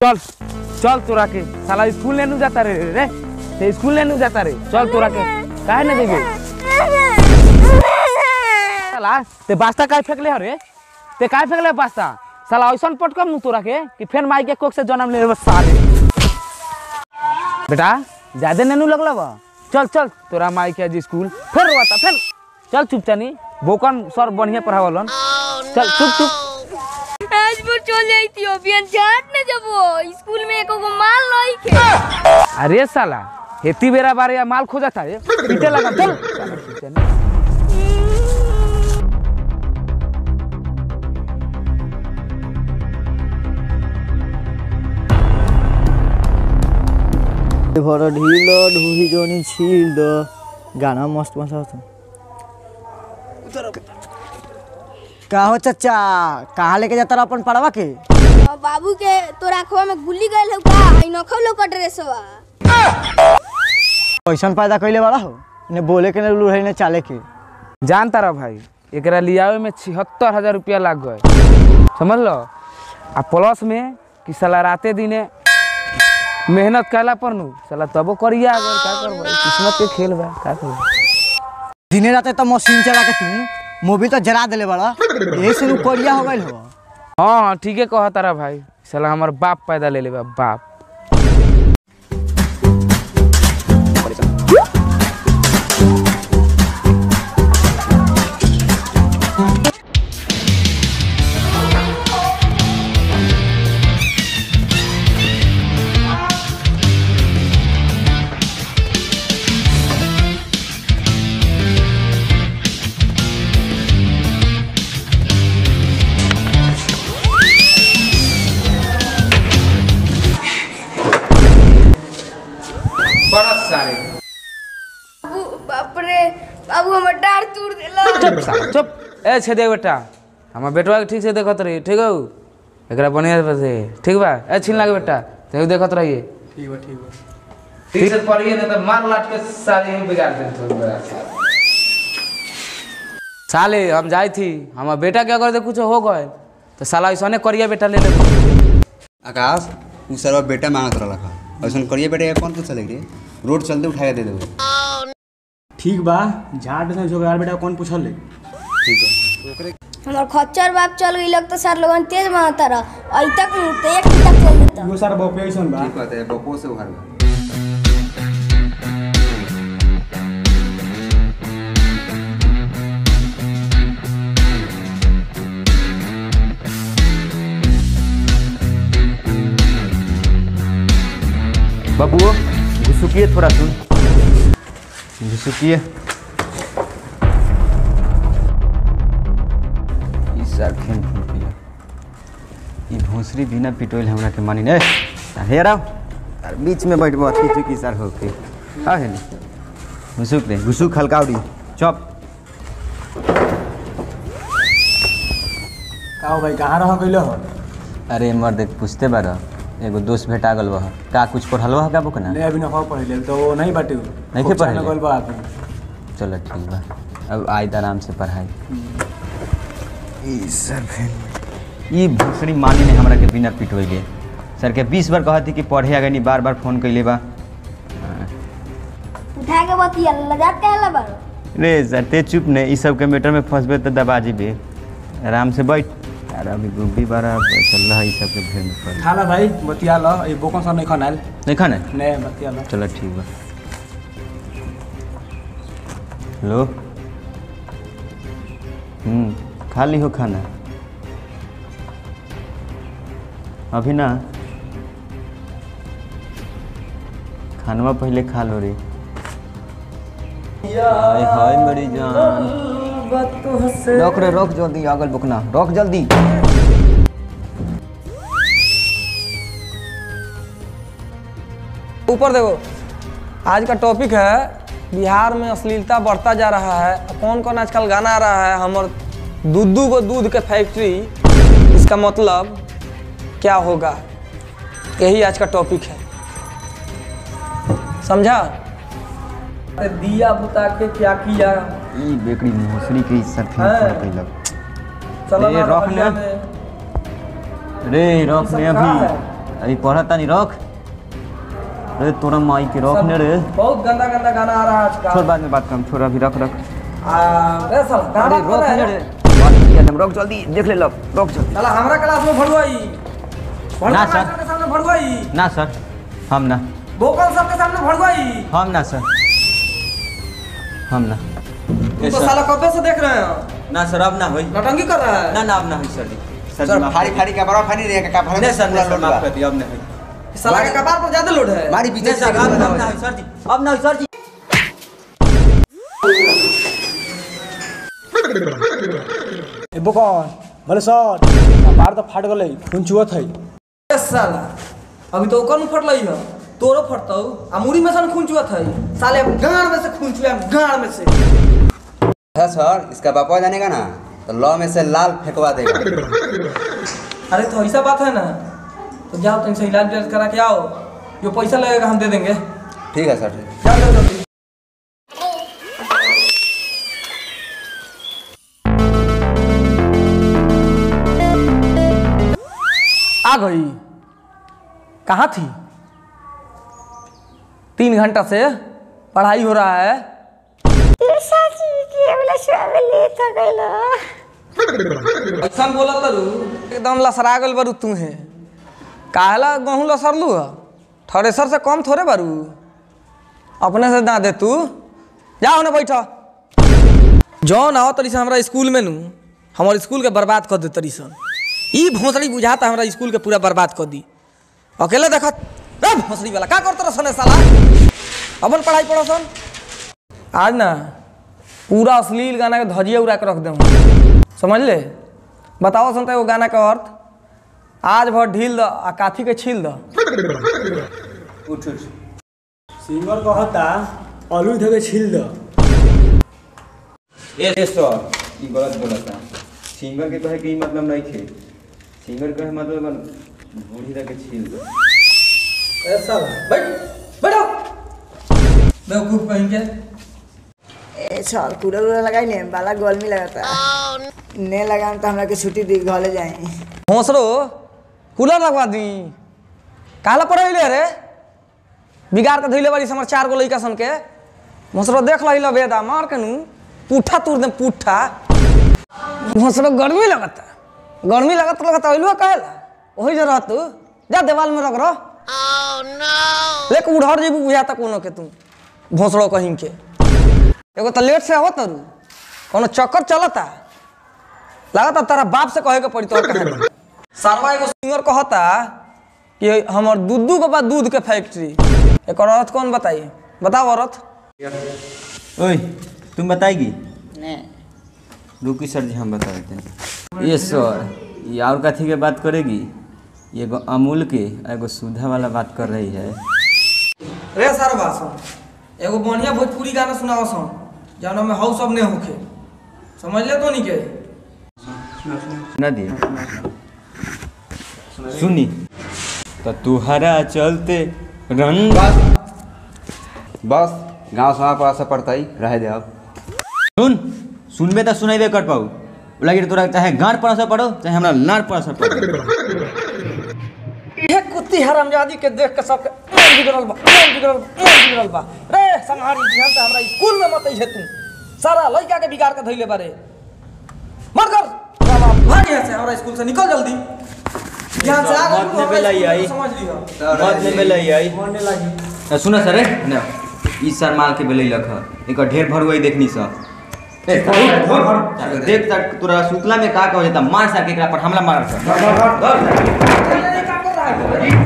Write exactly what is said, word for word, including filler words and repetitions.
चल चल तोरा के साला स्कूल लेने जाता रे रे ते स्कूल लेने जाता रे चल तोरा के काहे न देबे साला ते बास्ता काहे फेंकले ह रे ते काहे फेंकले बास्ता साला ऐसन पटकम नु तोरा के कि फेन माई के कोक से जन्म ले बस साले बेटा ज्यादा नेनु लगला बा चल चल तोरा माई के आज स्कूल फिर रोता फिर चल चुप चानी बोकन सर बढ़िया पढ़ावलन चल चुप चुप आज वो चल जाई थी अभियान जाट ने जब वो स्कूल में एको को माल लई के अरे साला हेती बेरा बारे या माल खोजा था पीटे लगा चल भर ढील ढूही जोनी छील दो गाना मस्त मस्त होता का हो चाचा कहाँ लेके जाता रहा अपन पड़वा के बाबू के तोरा आँखवा में गुल्ली गइल हो का आई नखो लो का ड्रेसवा पैसा पैदा कइले वाला हो ने बोले के ने लुढ़ई ने चाले के जानता रहा भाई एकरा लियावे में छिहत्तर हजार रुपया लग गए समझ लो आ प्लस में कि साला राते दिने मेहनत कैला पर नु साला तबो करिया अगर का करबो किस्मत के खेल बा का करबो दिने राते तो मशीन चला के तू मोबिल तो जरा देले बड़ा ए से नु करिया हो गइल हो हां ठीक है कह तारा भाई साला हमर बाप पैदा ले ले बा बाप सारे बाबू बाप रे बाबू हमर डार तोड़ देला चुप साला चुप ए छे दे बेटा हमर बेटवा के ठीक से देखत रही ठीक हो एकरा बढ़िया से ठीक बा ए छीन लागे बेटा ते देखत रहिए ठीक बा ठीक बा ठीक से पढ़िए न त मार लाट के साले ही बिगाड़ दे तो साले हम जाई थी हमर बेटा के अगर कुछ हो गए तो साला ऐसने करिया बेटा ले ले आकाश उ सरवा बेटा मांगत रहला ऐसन करिए बेटा कौन पूछ ले रे रोड चलते उठा के दे देबो ठीक बा झाट से जोगार बेटा कौन पूछल ले ठीक है ओकरे हमर खच्चर बाप चल गई लगता सर लोगन तेज मारता रहा आई तक तो एक तक चल देता यो सर बपे ऐसन बा ठीक बात है बपो से उखाड़ बा बाबू घुसुकिए थोड़ा सुन घुसुकिए ई सर खेन फूल पिया ई भोसरी बिना पिटोइल हमरा के मानी ने हे राव यार बीच में बैठबो अथी चुकी सर होके आ है घुसुक दे घुसुक हल्काउडी चुप का भाई कहां रह गइल हो अरे मर देख पूछते बारा एगो दोस्त भेटा गल बा का कुछ पढ़लवा का बुक ना नहीं अभी न हो पढ़ले तो वो नहीं बाटे नहीं के पढ़ले गल बा अभी चलो ठीक बा अब आई आराम से पढ़ाई ई सर ई भूसड़ी मानी ने हमरा के बिना पिटोइले सर के बीस बार कहती कि पढ़े आगे नहीं बार बार फोन कइले बा उठा के बतिया लजात कहला बा रे सर ते चुप ने ई सब के मैटर में फंसबे त दबा जीबे आराम से बैठ यार अभी गुब्बी बारा चल रहा है ई सब के भेड़ में पड़ खाला भाई बतिया ल ए बोकन सर नहीं खानाल नहीं खाना नहीं बतिया ल चलो ठीक बा हेलो हम्म खा ली हो खाना अभी ना खानवा पहले खा लो रे हाय हाय मेरी जान रोक रे रोक जल्दी आगल बुकना रोक जल्दी ऊपर देखो आज का टॉपिक है बिहार में अश्लीलता बढ़ता जा रहा है कौन कौन आजकल गाना आ रहा है हमर दूधू को दूध के फैक्ट्री इसका मतलब क्या होगा यही आज का टॉपिक है समझा दिया बुता के क्या किया ई बेकरी भोसड़ी के इज्जत फेंक कैलक चलो रे ना रख ने रे रख ने अभी अभी पढ़ता नहीं रख। अरे तोरा माई के रख ने रे। बहुत गंदा गंदा गाना आ रहा है आजकल। छोड़ बाद में बात कर, छोड़ अभी रख रख। आ, रे साला गाना अरे कर रहा रोक ने है। रे। बात किया हम रोक जल्दी देख ले लो रोक जल्दी। साला हमरा क्लास में भड़ुआई ना सर। के सामने भड़ुआई ना सर हम ना। भोकल सबके सामने भड़ुआई हम ना सर हम ना। तुम तो साला कब से देख रहे हो। ना सर अब ना होई। नटंगी कर रहा है। ना ना अब ना होई सर जी। सर फाड़ी फाड़ी का बड़ा फाड़ी रे का फाड़ी नहीं सर नहीं सर माफ कर दिया अब नहीं होई। साला के कपार पर ज्यादा लोड है। मारी पीछे से अब ना होई सर जी अब ना होई सर जी। ए बोकन भले सर कपार तो फाट गले खून चुहत है। ए साला अभी तो ओकर में फटलई है तोरो फटतौ आ मुड़ी में से खून चुहत है। साले गांड में से खून चुआ गांड में से। अच्छा सर इसका बापा जानेगा ना तो लॉ में से लाल फेंकवा देगा। अरे तो ऐसा बात है ना तो जाओ तुम से इलाज विलाज करा के आओ जो पैसा लगेगा हम दे देंगे। ठीक है सर ठीक। जाओ जाओ जल्दी। आ गई कहाँ थी? तीन घंटा से पढ़ाई हो रहा है। ऐसा बोला तरू एकदम लसरा गल बारू तू है काहला गहूँ लसरलू है थ्रेसर से कम थोड़े बारू अपने से ना दे तू जाओ ना बैठा जो ना हो तरी से हमारा स्कूल में नू हमारे स्कूल के बर्बाद कर दे तरी सन ई भोसड़ी बुझाता हमारा स्कूल के पूरा बर्बाद कर दी अकेले देखा भोसड़ी वाला का करते रह साला अपन पढ़ाई पढ़ो सन आज ना पूरा अश्लील गाना के धजिया उड़ा के रख दे समझ ले बताओ सुनते वो गाना का अर्थ आज भर ढील द आ काथी के छील द उठ उठ सिंगर कहता आलू धके छील द। ए सर ई गलत बोलता। सिंगर के कहे के ई मतलब नहीं थे। सिंगर कहे मतलब बूढ़ी रख के छील दो। ऐसा बैठ बैठो बेवकूफ कहीं के ए साल कूलर उलर लगाई ने बाला गर्मी लगाता ने लगाम तो हमरा के छुट्टी दी घरे जाए। हौसरो कूलर लगवा दी काला पड़े रे बिगाड़ के धैले बारी हमर चार गो लइका सन के हौसरो देख लइल बेदा मार के नु पुठा तोड़ दे पुठा। हौसरो गर्मी लगता गर्मी लगत लगता ओइलो कहला ओही जे रहत जा देवाल में रख रो लेक उड़हर जेबू बुझाता कोनो के तू भोसड़ो कहीं के एगो तो लेट से आवत रू कोनो चक्कर चलता लगता तारा बाप से कहे के पड़ी तोर कहानी। सारवा एगो सिंगर कहता कि हमर दूधू के बाद दूध के फैक्ट्री एक औरत कौन बताइए बताओ औरत। ओए तुम बताएगी रुकी सर जी हम बता देते हैं। ये सर ये और कथी के बात करेगी ये एगो अमूल के एगो सुधा वाला बात कर रही है। रे सारवा सुन एगो बढ़िया भोजपुरी गाना सुनाओ सुन जानो में हाउ सब ने होखे समझ ले तो नहीं के सुना दिए सुनी तो तुहरा चलते रन बस गाँव समाज पर असर पड़ता ही रह दे अब। सुन सुनबे तो सुनाइबे कर पाऊ लगे तोरा चाहे गांड पर असर पड़ो चाहे हमरा लाड़ पर असर पड़ो। ये कुत्ती हरामजादी के देख के सब मन बिगड़ल बा मन बिगड़ल मन बिगड़ल बा रे संहारी ध्यान से हमरा स्कूल में मत है तू सारा लड़का के बिगाड़ के धइले बारे मत कर भाग यहाँ से हमरा स्कूल से निकल जल्दी यहाँ से आगे मत ने बेलाई आई समझ लियो मत ने बेलाई आई मरने लगी। सुना सर ना इस सर माल के बेलै लख एक ढेर भरुआई देखनी सा ए देख तक तोरा सुतला में का कह जाता मार सा के एकरा पर हमला मार सा नहीं, नहीं, नहीं, क्या कर रहा है?